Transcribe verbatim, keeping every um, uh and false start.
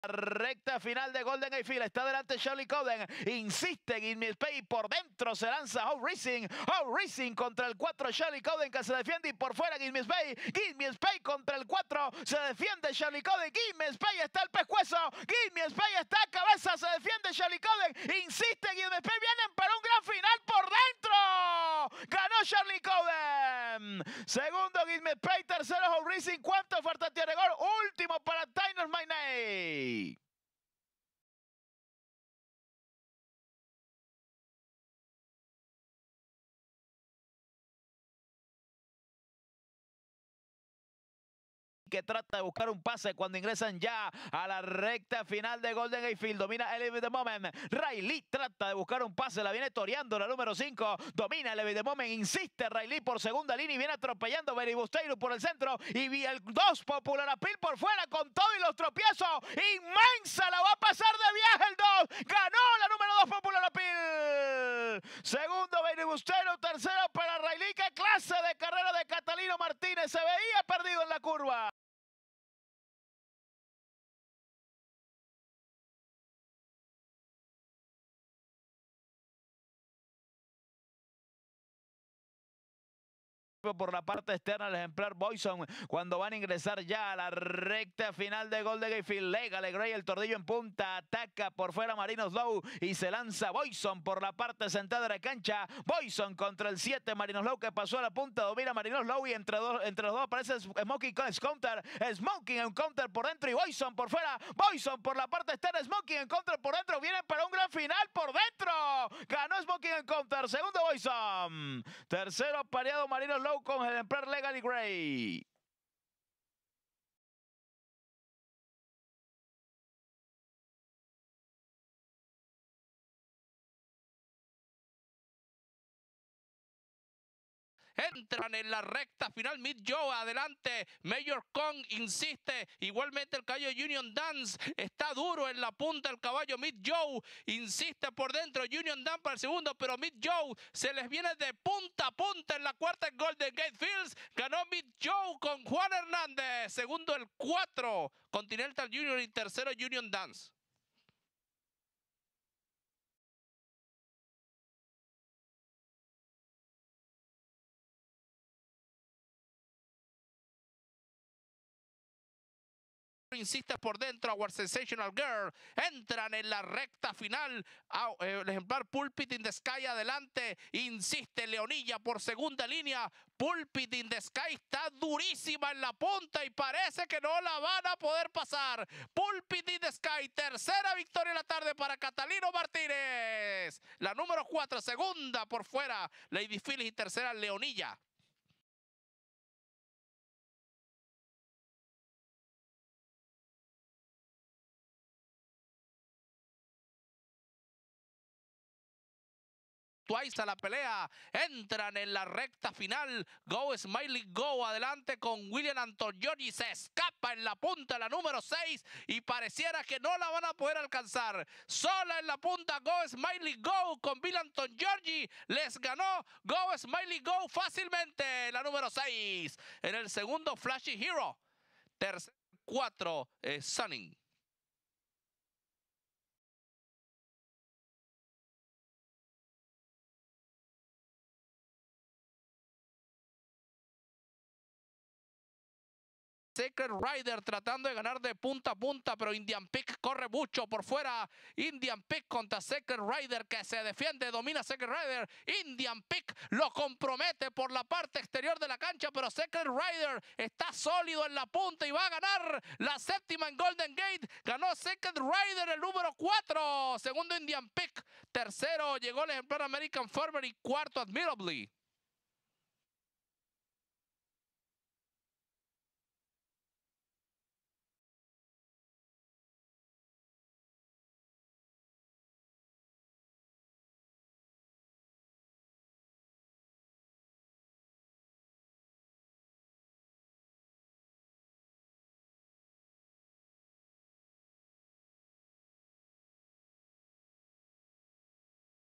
Recta final de Golden Gate Field, está delante Charlie Coden, insiste en Give Me Space, por dentro se lanza How Racing, How Racing contra el cuatro Charlie Coden que se defiende y por fuera Give Me Space, Give Me Space contra el cuatro, se defiende Charlie Coden, Give Me Space está el pescuezo, Give Me Space está a cabeza, se defiende Charlie Coden, insiste Give Me Space, vienen para un gran final por dentro, ganó Charlie Coden, segundo Give Me Space, tercero How Racing, cuarto falta tiene gol, último para Tyner My Name. Que trata de buscar un pase cuando ingresan ya a la recta final de Golden Gate Field. Domina Elevate the Moment. Riley trata de buscar un pase, la viene toreando la número cinco. Domina Elevate the Moment, insiste Riley por segunda línea y viene atropellando Benny Busteiro por el centro. Y el dos Popular Appeal por fuera con todo y los tropiezos. Inmensa, la va a pasar de viaje el dos. Ganó la número dos Popular Appeal. Segundo Benny Busteiro, tercero para Riley. Qué clase de carrera de Catalino Martínez. Se veía perdido en la curva. Por la parte externa el ejemplar Boyson cuando van a ingresar ya a la recta final de Golden Gate Field. Lega Legray, el tordillo en punta, ataca por fuera Marinos Low y se lanza Boyson por la parte central de la cancha. Boyson contra el siete Marinos Low que pasó a la punta, domina Marinos Low y entre, dos, entre los dos aparece Smoking con counter, Smoking en counter por dentro y Boyson por fuera, Boyson por la parte externa, Smoking en counter por dentro, vienen para un gran final por dentro. Ganó Smoking en counter, segundo Boyson, tercero pareado Marinos Low con el ejemplar Legally Gray. Entran en la recta final, Mid Joe adelante, Mayor Kong insiste, igualmente el caballo Union Dance está duro en la punta, el caballo Mid Joe insiste por dentro, Union Dance para el segundo, pero Mid Joe se les viene de punta a punta en la cuarta en Golden Gate Fields, ganó Mid Joe con Juan Hernández, segundo el cuatro, Continental Junior y tercero Union Dance. Insiste por dentro, Our Sensational Girl, entran en la recta final, el ejemplar Pulpit in the Sky adelante, insiste Leonilla por segunda línea, Pulpit in the Sky está durísima en la punta y parece que no la van a poder pasar, Pulpit in the Sky, tercera victoria en la tarde para Catalino Martínez, la número cuatro, segunda por fuera, Lady Phyllis y tercera Leonilla. Twice a la pelea, entran en la recta final, Go Smiley Go adelante con William Antonioni, se escapa en la punta la número seis y pareciera que no la van a poder alcanzar, sola en la punta Go Smiley Go con William Antonioni, les ganó Go Smiley Go fácilmente la número seis, en el segundo Flashy Hero, tercer cuatro eh, Sunning. Sacred Rider tratando de ganar de punta a punta, pero Indian Peak corre mucho por fuera. Indian Peak contra Sacred Rider que se defiende, domina Sacred Rider. Indian Peak lo compromete por la parte exterior de la cancha, pero Sacred Rider está sólido en la punta y va a ganar la séptima en Golden Gate. Ganó Sacred Rider el número cuatro. Segundo Indian Peak. Tercero llegó el ejemplar American Farmer y cuarto Admirably.